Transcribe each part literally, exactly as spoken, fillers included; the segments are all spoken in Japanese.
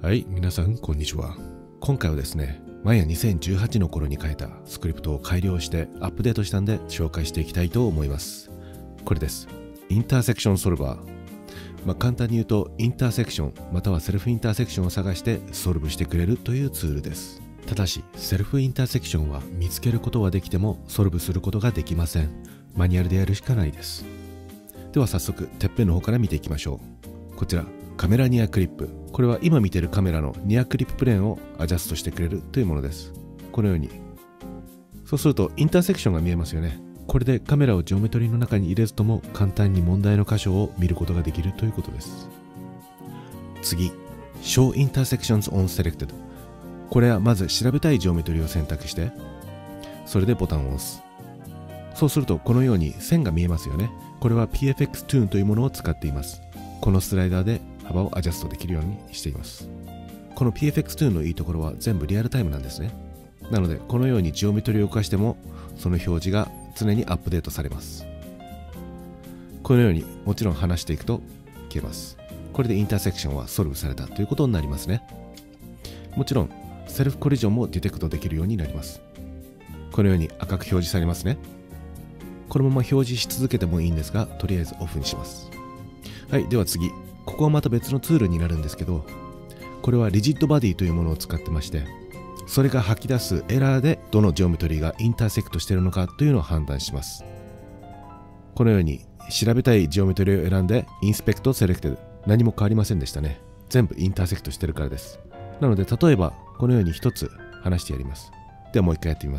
はい、皆さんこんにちは。今回はですね、マヤにせんじゅうはちの頃に書いたスクリプトを改良してアップデートしたんで紹介していきたいと思います。これです。インターセクションソルバー。まあ、簡単に言うと、インターセクションまたはセルフインターセクションを探してソルブしてくれるというツールです。ただし、セルフインターセクションは見つけることはできてもソルブすることができません。マニュアルでやるしかないです。では早速、てっぺんの方から見ていきましょう。こちら、カメラニアクリップ。これは今見ているカメラのニアクリッププレーンをアジャストしてくれるというものです。このように。そうするとインターセクションが見えますよね。これでカメラをジオメトリーの中に入れずとも簡単に問題の箇所を見ることができるということです。次、Show Intersections on Selected。これはまず調べたいジオメトリーを選択して、それでボタンを押す。そうするとこのように線が見えますよね。これは ピーエフエックス トゥーンというものを使っています。このスライダーで幅をアジャストできるようにしています。この ピーエフエックス トゥーンのいいところは全部リアルタイムなんですね。なのでこのようにジオメトリーを動かしてもその表示が常にアップデートされます。このようにもちろん離していくと消えます。これでインターセクションはソルブされたということになりますね。もちろんセルフコリジョンもディテクトできるようになります。このように赤く表示されますね。このまま表示し続けてもいいんですが、とりあえずオフにします。はい、では次。ここはまた別のツールになるんですけど、これはリジットバディというものを使ってまして、それが吐き出すエラーでどのジオメトリーがインターセクトしているのかというのを判断します。このように調べたいジオメトリーを選んでインスペクトセレクテッド。何も変わりませんでしたね。全部インターセクトしてるからです。なので例えばこのように一つ離してやります。ではもう一回やってみます。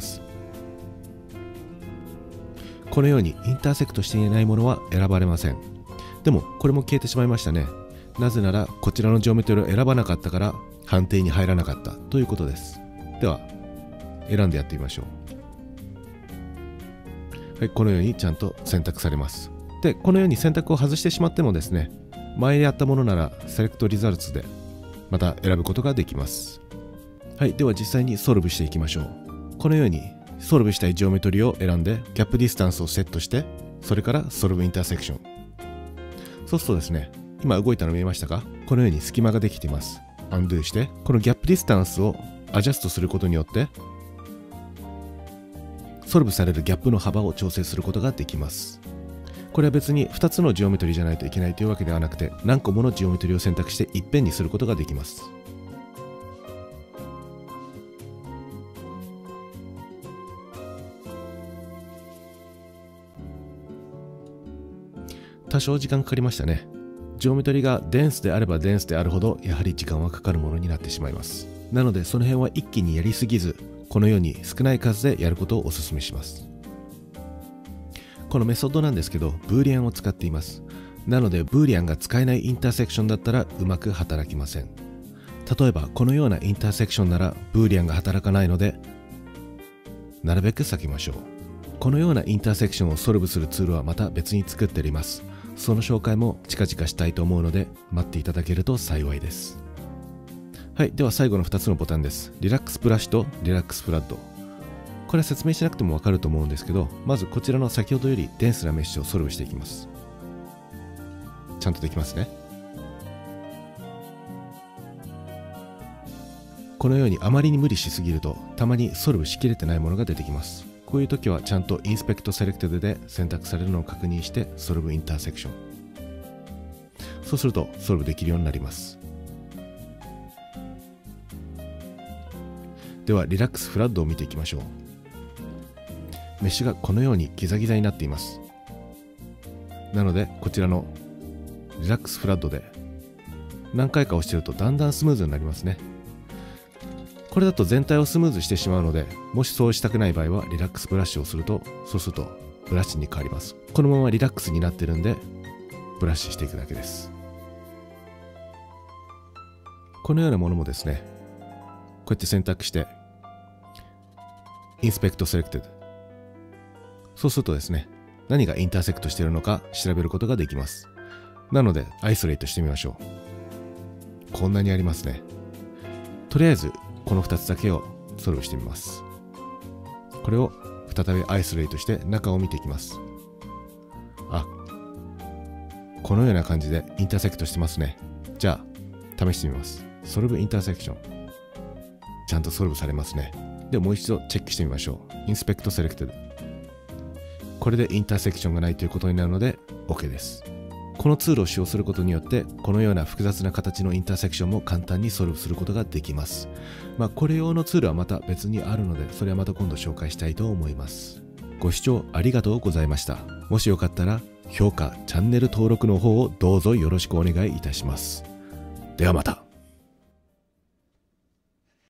このようにインターセクトしていないものは選ばれません。でもこれも消えてしまいましたね。なぜならこちらのジオメトリーを選ばなかったから判定に入らなかったということです。では選んでやってみましょう。はい、このようにちゃんと選択されます。で、このように選択を外してしまってもですね、前やったものならセレクトリザルツでまた選ぶことができます。はい、では実際にソルブしていきましょう。このようにソルブしたいジオメトリーを選んでギャップディスタンスをセットして、それからソルブインターセクション。そうするとですね、今動いたの見えましたか？このように隙間ができています。アンドゥして、このギャップディスタンスをアジャストすることによって、ソルブされるギャップの幅を調整することができます。これは別にふたつのジオメトリーじゃないといけないというわけではなくて、何個ものジオメトリーを選択していっぺんにすることができます。多少時間かかりましたね。ジオメトリがデンスであればデンスであるほどやはり時間はかかるものになってしまいます。なのでその辺は一気にやりすぎず、このように少ない数でやることをお勧めします。このメソッドなんですけど、ブーリアンを使っています。なのでブーリアンが使えないインターセクションだったらうまく働きません。例えばこのようなインターセクションならブーリアンが働かないので、なるべく避けましょう。このようなインターセクションをソルブするツールはまた別に作っています。その紹介も近々したいと思うので待っていただけると幸いです。はい、では最後のふたつのボタンです。リラックスブラシとリラックスフラッド。これは説明しなくてもわかると思うんですけど、まずこちらの先ほどよりデンスなメッシュをソルブしていきます。ちゃんとできますね。このようにあまりに無理しすぎるとたまにソルブしきれてないものが出てきます。こういう時はちゃんとインスペクトセレクテッドで選択されるのを確認してソルブインターセクション。そうするとソルブできるようになります。ではリラックスフラッドを見ていきましょう。メッシュがこのようにギザギザになっています。なのでこちらのリラックスフラッドで何回か押してるとだんだんスムーズになりますね。これだと全体をスムーズしてしまうので、もしそうしたくない場合はリラックスブラシをすると、そうするとブラシに変わります。このままリラックスになってるんでブラシしていくだけです。このようなものもですね、こうやって選択してインスペクトセレクテッド。そうするとですね、何がインターセクトしているのか調べることができます。なのでアイソレートしてみましょう。こんなにありますね。とりあえずこのふたつだけをソルブしてみます。これを再びアイソレートして中を見ていきます。あ、このような感じでインターセクトしてますね。じゃあ試してみます。 ソルブインターセクション。ちゃんとソルブされますね。で、もう一度チェックしてみましょう。インスペクトセレクテッド。これでインターセクションがないということになるので OK です。このツールを使用することによって、このような複雑な形のインターセクションも簡単にソルブすることができます。まあ、これ用のツールはまた別にあるので、それはまた今度紹介したいと思います。ご視聴ありがとうございました。もしよかったら、評価、チャンネル登録の方をどうぞよろしくお願いいたします。ではまた。